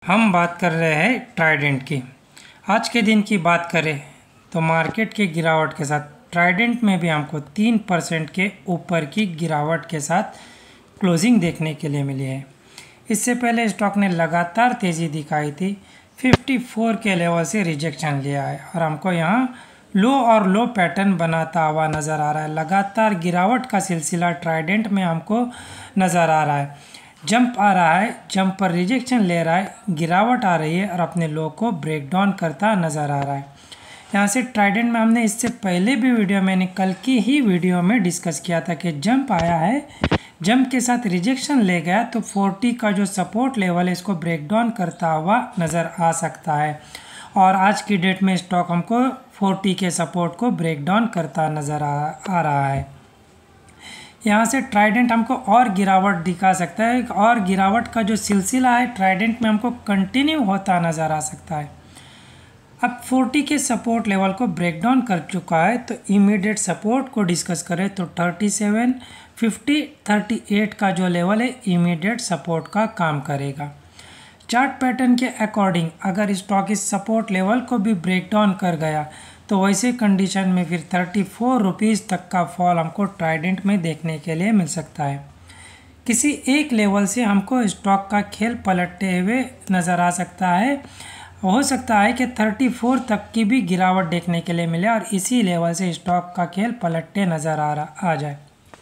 हम बात कर रहे हैं ट्राइडेंट की। आज के दिन की बात करें तो मार्केट के गिरावट के साथ ट्राइडेंट में भी हमको 3% के ऊपर की गिरावट के साथ क्लोजिंग देखने के लिए मिली है। इससे पहले स्टॉक ने लगातार तेज़ी दिखाई थी, 54 के लेवल से रिजेक्शन लिया है और हमको यहाँ लो और लो पैटर्न बनाता हुआ नज़र आ रहा है। लगातार गिरावट का सिलसिला ट्राइडेंट में हमको नज़र आ रहा है। जंप आ रहा है, जंप पर रिजेक्शन ले रहा है, गिरावट आ रही है और अपने लो को ब्रेक डाउन करता नज़र आ रहा है। यहाँ से ट्राइडेंट में हमने इससे पहले भी मैंने कल की ही वीडियो में डिस्कस किया था कि जंप आया है, जंप के साथ रिजेक्शन ले गया तो 40 का जो सपोर्ट लेवल है इसको ब्रेक डाउन करता हुआ नज़र आ सकता है। और आज की डेट में स्टॉक हमको 40 के सपोर्ट को ब्रेक डाउन करता नज़र आ रहा है। यहाँ से ट्राइडेंट हमको और गिरावट दिखा सकता है और गिरावट का जो सिलसिला है ट्राइडेंट में हमको कंटिन्यू होता नज़र आ सकता है। अब 40 के सपोर्ट लेवल को ब्रेक डाउन कर चुका है तो इमीडिएट सपोर्ट को डिस्कस करें तो 37, 50, 38 का जो लेवल है इमीडिएट सपोर्ट का काम करेगा। चार्ट पैटर्न के अकॉर्डिंग अगर स्टॉक इस सपोर्ट लेवल को भी ब्रेक डाउन कर गया तो वैसे कंडीशन में फिर 34 रुपीज़ तक का फॉल हमको ट्राइडेंट में देखने के लिए मिल सकता है। किसी एक लेवल से हमको स्टॉक का खेल पलटते हुए नज़र आ सकता है। हो सकता है कि 34 तक की भी गिरावट देखने के लिए मिले और इसी लेवल से स्टॉक का खेल पलटते नज़र आ जाए।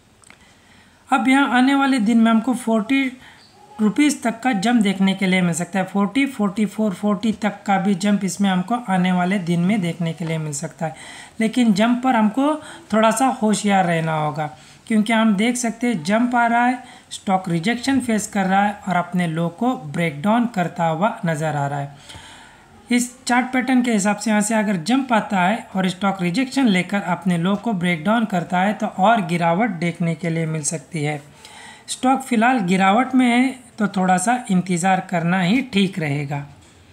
अब यहाँ आने वाले दिन में हमको 40 रुपीज़ तक का जंप देखने के लिए मिल सकता है। 40, 44, 40 तक का भी जंप इसमें हमको आने वाले दिन में देखने के लिए मिल सकता है। लेकिन जंप पर हमको थोड़ा सा होशियार रहना होगा क्योंकि हम देख सकते हैं जंप आ रहा है, स्टॉक रिजेक्शन फेस कर रहा है और अपने लो को ब्रेक डाउन करता हुआ नज़र आ रहा है। इस चार्ट पैटर्न के हिसाब से यहाँ से अगर जंप आता है और स्टॉक रिजेक्शन लेकर अपने लो को ब्रेक डाउन करता है तो और गिरावट देखने के लिए मिल सकती है। स्टॉक फिलहाल गिरावट में है तो थोड़ा सा इंतज़ार करना ही ठीक रहेगा।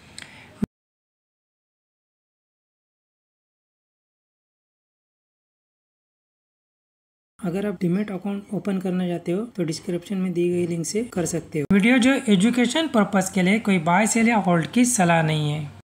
अगर आप डीमैट अकाउंट ओपन करना चाहते हो तो डिस्क्रिप्शन में दी गई लिंक से कर सकते हो। वीडियो जो एजुकेशन पर्पस के लिए कोई बाय सेल या होल्ड की सलाह नहीं है।